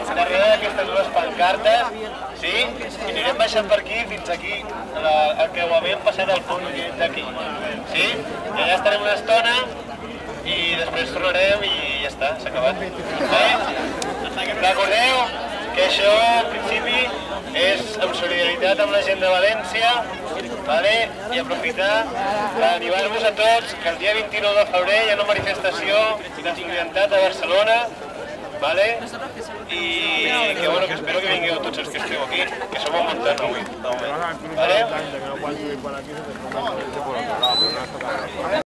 darrere d'aquestes dues pancartes, sí? I anirem baixant per aquí fins aquí, el creuament passat al fons d'aquí, sí? I allà estarem una estona i després tornarem i ja està, s'ha acabat. Recordeu que això, en principi, és en solidaritat amb la gent de València, i aprofitar per animar-vos a tots que el dia 29 de febrer hi ha una manifestació d'estudiantat a Barcelona, i que espero que vingueu tots els que esteu aquí, que som un muntant avui, de moment.